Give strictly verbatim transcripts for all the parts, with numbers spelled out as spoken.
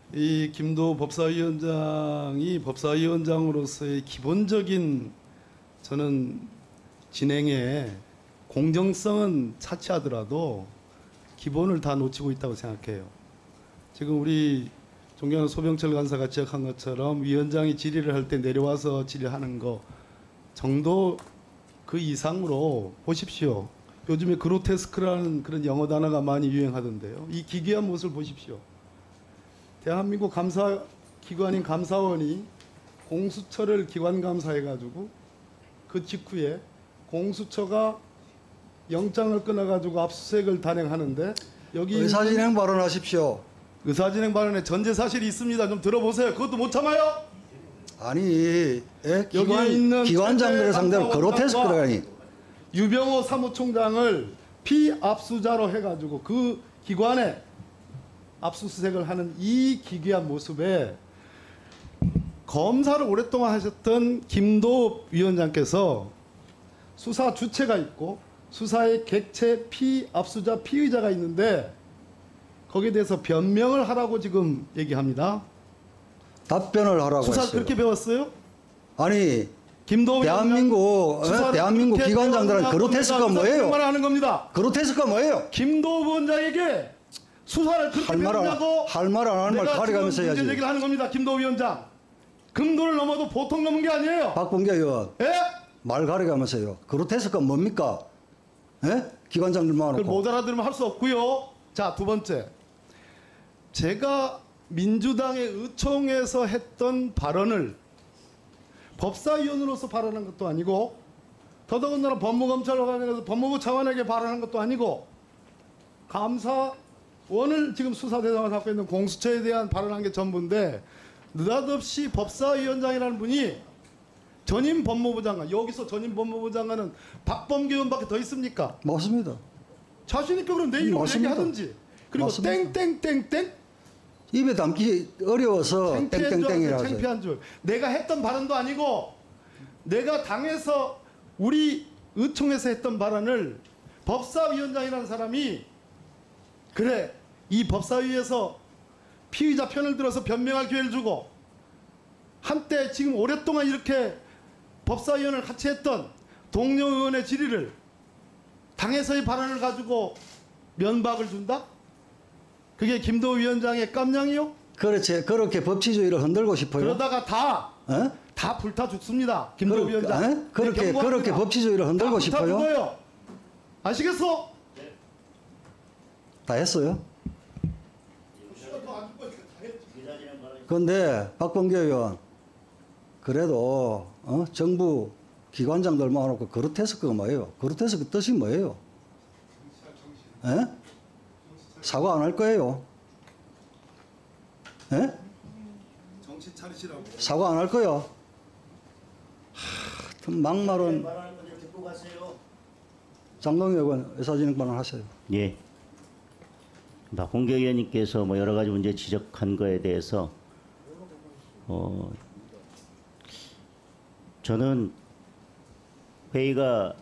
이 김도 법사위원장이 법사위원장으로서의 기본적인 저는 진행에 공정성은 차치하더라도 기본을 다 놓치고 있다고 생각해요. 지금 우리 존경하는 소병철 간사가 지적한 것처럼 위원장이 질의를 할 때 내려와서 질의하는 거 정도 그 이상으로 보십시오. 요즘에 그로테스크라는 그런 영어 단어가 많이 유행하던데요. 이 기괴한 모습을 보십시오. 대한민국 감사기관인 감사원이 공수처를 기관감사해가지고 그 직후에 공수처가 영장을 끊어가지고 압수수색을 단행하는데 여기 의사진행 발언하십시오. 의사진행 발언에 전제 사실이 있습니다. 좀 들어보세요. 그것도 못 참아요? 아니, 예? 기관, 여기 있는 기관장들을 상대로 그로테스크라니. 유병호 사무총장을 피압수자로 해가지고 그 기관에 압수수색을 하는 이 기괴한 모습에 검사를 오랫동안 하셨던 김도읍 위원장께서 수사 주체가 있고 수사의 객체 피압수자 피의자가 있는데 거기에 대해서 변명을 하라고 지금 얘기합니다. 답변을 하라고 수사 했어요. 그렇게 배웠어요? 아니, 김도읍 대한민국 어? 대한민국 기관장들은 그로테스크가 뭐예요? 하는 겁니다. 그로테스크가 뭐예요? 김도읍 원장에게 수사를 그렇게 배운다고 할 말 안 하는 말 가려가면서 해야지. 문제 제기를 하는 겁니다. 김도읍 위원장. 금도를 넘어도 보통 넘은 게 아니에요. 박봉계 의원. 예? 말 가려가면서요. 그로테스크가 뭡니까? 예? 기관장들 그걸 모아놓고. 못 알아들으면 할 수 없고요. 자, 두 번째. 제가 민주당의 의총에서 했던 발언을 법사위원으로서 발언한 것도 아니고 더더군다나 법무검찰관에서 법무부 차관에게 발언한 것도 아니고 감사원을 지금 수사 대상을 잡고 있는 공수처에 대한 발언한 게 전부인데 느닷없이 법사위원장이라는 분이 전임 법무부 장관, 여기서 전임 법무부 장관은 박범계 의원밖에 더 있습니까? 맞습니다. 자신 있게 그럼 내 이름을 맞습니다. 얘기하든지. 그리고 맞습니다. 땡땡땡땡 입에 담기 어려워서 창피한 줄 땡땡땡이라 알았어요. 하죠. 창피한 줄. 내가 했던 발언도 아니고 내가 당에서 우리 의총에서 했던 발언을 법사위원장이라는 사람이 그래 이 법사위에서 피의자 편을 들어서 변명할 기회를 주고 한때 지금 오랫동안 이렇게 법사위원을 같이 했던 동료 의원의 질의를 당에서의 발언을 가지고 면박을 준다? 그게 김도우 위원장의 깜냥이요? 그렇지. 그렇게 법치주의를 흔들고 싶어요. 그러다가 다, 어? 다 불타 죽습니다. 김도우 그러, 위원장. 에? 그렇게, 네, 그렇게 법치주의를 흔들고 다 싶어요? 불타 죽어요. 아시겠어? 다 했어요. 그런데 박범계 의원, 그래도 어? 정부 기관장들 모아놓고 그로테스크가 뭐예요? 그로테스크 뜻이 뭐예요? 에? 사과 안 할 거예요? 에? 정신 차리시라고. 사과 안 할 거요? 하, 막말은. 장동희 의원 의사진행 발언하세요. 예. 박봉계 의원님께서 뭐 여러 가지 문제 지적한 거에 대해서 어 저는 회의가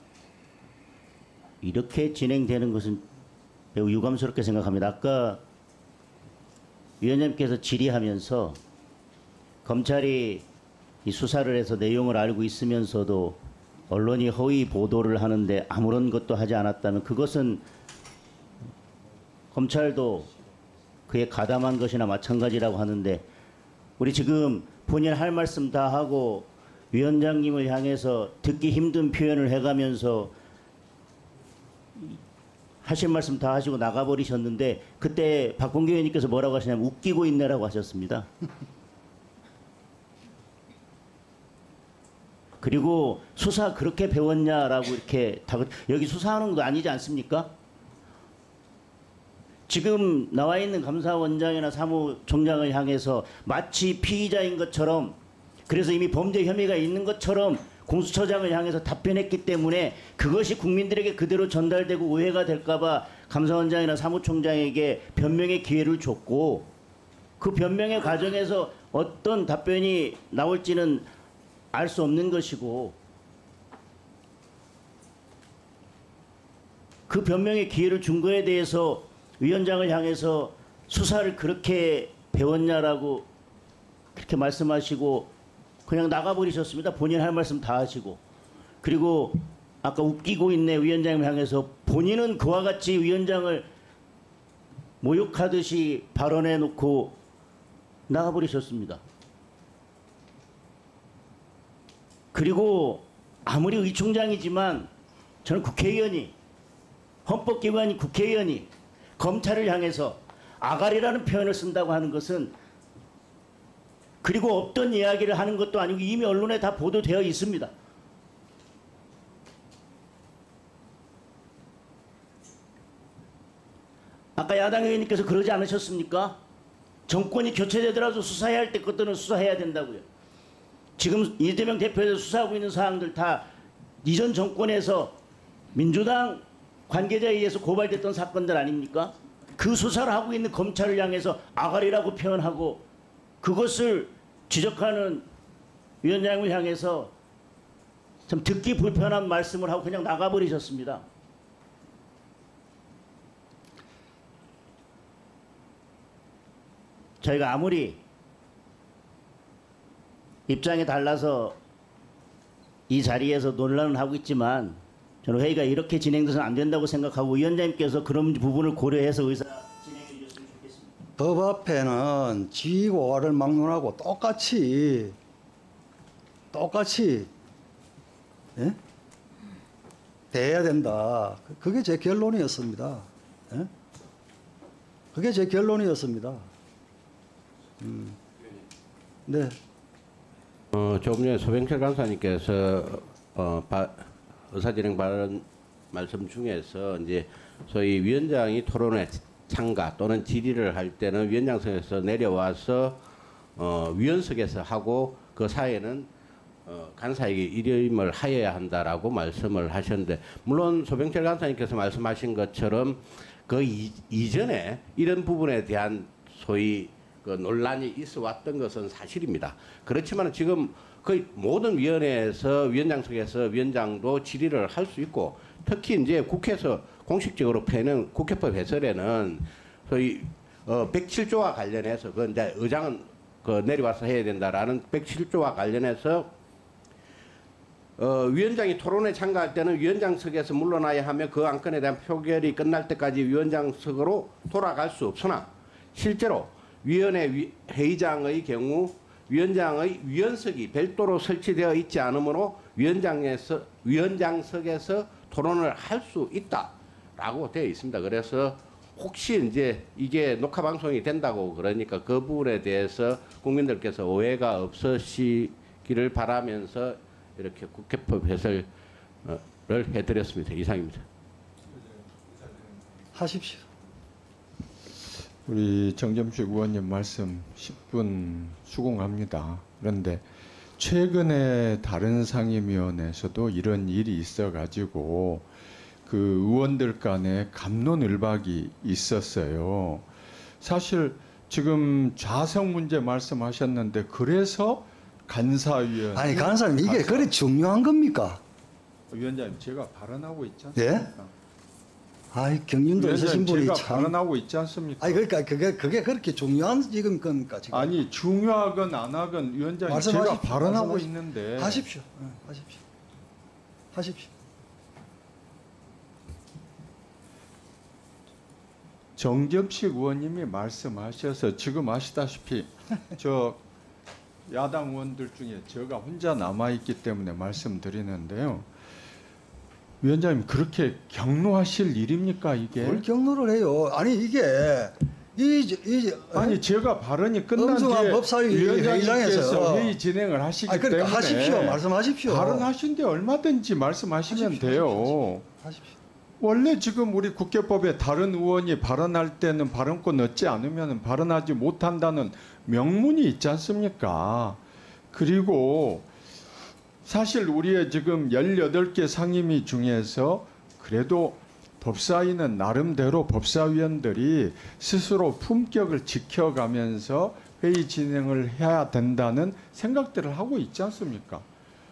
이렇게 진행되는 것은 매우 유감스럽게 생각합니다. 아까 위원장님께서 질의하면서 검찰이 이 수사를 해서 내용을 알고 있으면서도 언론이 허위 보도를 하는데 아무런 것도 하지 않았다면 그것은 검찰도 그에 가담한 것이나 마찬가지라고 하는데 우리 지금 본인 할 말씀 다 하고 위원장님을 향해서 듣기 힘든 표현을 해가면서 하실 말씀 다 하시고 나가버리셨는데 그때 박봉계 의원님께서 뭐라고 하시냐면 웃기고 있네라고 하셨습니다. 그리고 수사 그렇게 배웠냐라고 이렇게 다 여기 수사하는 것도 아니지 않습니까? 지금 나와 있는 감사원장이나 사무총장을 향해서 마치 피의자인 것처럼 그래서 이미 범죄 혐의가 있는 것처럼 공수처장을 향해서 답변했기 때문에 그것이 국민들에게 그대로 전달되고 오해가 될까 봐 감사원장이나 사무총장에게 변명의 기회를 줬고 그 변명의 과정에서 어떤 답변이 나올지는 알 수 없는 것이고 그 변명의 기회를 준 거에 대해서 위원장을 향해서 수사를 그렇게 배웠냐라고 그렇게 말씀하시고 그냥 나가버리셨습니다. 본인 할 말씀 다 하시고. 그리고 아까 웃기고 있네 위원장님 향해서 본인은 그와 같이 위원장을 모욕하듯이 발언해 놓고 나가버리셨습니다. 그리고 아무리 의총장이지만 저는 국회의원이 헌법기관인 국회의원이 검찰을 향해서 아가리라는 표현을 쓴다고 하는 것은 그리고 없던 이야기를 하는 것도 아니고 이미 언론에 다 보도되어 있습니다. 아까 야당 의원님께서 그러지 않으셨습니까? 정권이 교체되더라도 수사해야 할 때 것들은 수사해야 된다고요. 지금 이재명 대표에서 수사하고 있는 사항들 다 이전 정권에서 민주당 관계자에 의해서 고발됐던 사건들 아닙니까? 그 수사를 하고 있는 검찰을 향해서 아가리라고 표현하고 그것을 지적하는 위원장을 향해서 참 듣기 불편한 말씀을 하고 그냥 나가버리셨습니다. 저희가 아무리 입장이 달라서 이 자리에서 논란을 하고 있지만 저는 회의가 이렇게 진행돼서는 안 된다고 생각하고 위원장님께서 그런 부분을 고려해서 의사 진행해 주셨으면 좋겠습니다. 법 앞에는 지위고 와를 막론하고 똑같이 똑같이 예? 대해야 된다. 그게 제 결론이었습니다. 예? 그게 제 결론이었습니다. 음. 네. 어, 조금 전에 소병철 간사님께서 어, 바, 의사진행 발언 말씀 중에서 이제 소위 위원장이 토론회 참가 또는 질의를 할 때는 위원장석에서 내려와서 어, 위원석에서 하고 그 사이에는 어, 간사에게 일임을 하여야 한다라고 말씀을 하셨는데 물론 소병철 간사님께서 말씀하신 것처럼 그 이, 이전에 이런 부분에 대한 소위 그 논란이 있어 왔던 것은 사실입니다. 그렇지만 지금 거의 모든 위원회에서 위원장석에서 위원장도 질의를 할 수 있고 특히 이제 국회에서 공식적으로 펴는 국회법 해설에는 소위 어 백칠 조와 관련해서 그 이제 의장은 그 내려와서 해야 된다라는 백칠 조와 관련해서 어 위원장이 토론에 참가할 때는 위원장석에서 물러나야 하며 그 안건에 대한 표결이 끝날 때까지 위원장석으로 돌아갈 수 없으나 실제로 위원회 회의장의 경우 위원장의 위원석이 별도로 설치되어 있지 않으므로 위원장에서 위원장석에서 토론을 할 수 있다라고 되어 있습니다. 그래서 혹시 이제 이게 녹화 방송이 된다고 그러니까 그 부분에 대해서 국민들께서 오해가 없으시기를 바라면서 이렇게 국회법 해설을 해드렸습니다. 이상입니다. 하십시오. 우리 정점식 의원님 말씀 십 분 수긍합니다. 그런데 최근에 다른 상임위원회에서도 이런 일이 있어가지고 그 의원들 간에 갑론을박이 있었어요. 사실 지금 좌석 문제 말씀하셨는데 그래서 간사위원 아니 간사님 이게 간사- 그리 중요한 겁니까? 위원장님 제가 발언하고 있지 예? 않습니까? 아이 경륜도 있으신 위원장님 분이 제가 참. 발언하고 있지 않습니까? 아니 그러니까 그게 그게 그렇게 중요한 지금 겁니까 지금? 아니 중요하건 안 하건 위원장님 말씀하십시오. 제가 발언하고 말씀하십시오. 있는데 하십시오. 예, 하십시오. 하십시오. 정점식 의원님이 말씀하셔서 지금 아시다시피 저 야당 의원들 중에 제가 혼자 남아있기 때문에 말씀드리는데요. 위원장님 그렇게 경로하실 일입니까 이게? 뭘 경로를 해요? 아니 이게 이이 아니 제가 발언이 끝난 엄중한 뒤에 법사위 위원장님께서 회의장에서 회의 진행을 하시기 아니 그러니까 때문에 하십시오. 말씀하십시오. 발언하신데 얼마든지 말씀하시면 하십시오. 돼요. 하십시오. 원래 지금 우리 국회법에 다른 의원이 발언할 때는 발언권 얻지 않으면 발언하지 못한다는 명문이 있지 않습니까? 그리고 사실 우리의 지금 열여덟 개 상임위 중에서 그래도 법사위는 나름대로 법사위원들이 스스로 품격을 지켜가면서 회의 진행을 해야 된다는 생각들을 하고 있지 않습니까?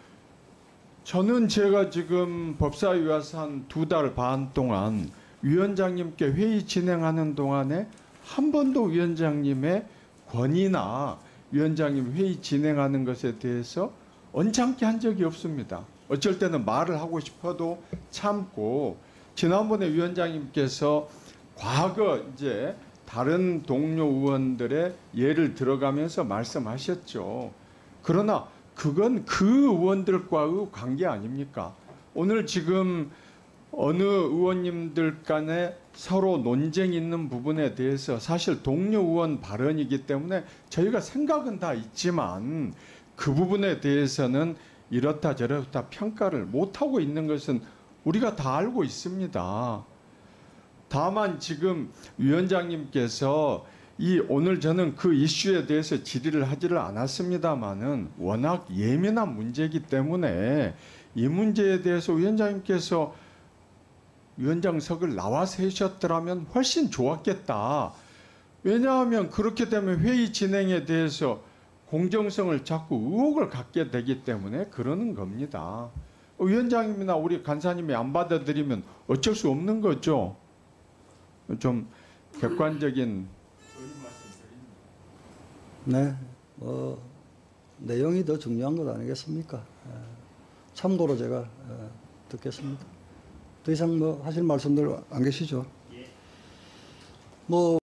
저는 제가 지금 법사위 와서 한 두 달 반 동안 위원장님께 회의 진행하는 동안에 한 번도 위원장님의 권위나 위원장님 회의 진행하는 것에 대해서 언짢게 한 적이 없습니다. 어쩔 때는 말을 하고 싶어도 참고, 지난번에 위원장님께서 과거 이제 다른 동료 의원들의 예를 들어가면서 말씀하셨죠. 그러나 그건 그 의원들과의 관계 아닙니까? 오늘 지금 어느 의원님들 간에 서로 논쟁이 있는 부분에 대해서 사실 동료 의원 발언이기 때문에 저희가 생각은 다 있지만 그 부분에 대해서는 이렇다 저렇다 평가를 못하고 있는 것은 우리가 다 알고 있습니다. 다만 지금 위원장님께서 이 오늘 저는 그 이슈에 대해서 질의를 하지를 않았습니다마는 워낙 예민한 문제이기 때문에 이 문제에 대해서 위원장님께서 위원장석을 나와서 하셨더라면 훨씬 좋았겠다. 왜냐하면 그렇게 되면 회의 진행에 대해서 공정성을 자꾸 의혹을 갖게 되기 때문에 그러는 겁니다. 위원장님이나 우리 간사님이 안 받아들이면 어쩔 수 없는 거죠. 좀 객관적인 네, 뭐 내용이 더 중요한 것 아니겠습니까? 예, 참고로 제가 예, 듣겠습니다. 더 이상 뭐 하실 말씀들 안 계시죠? 뭐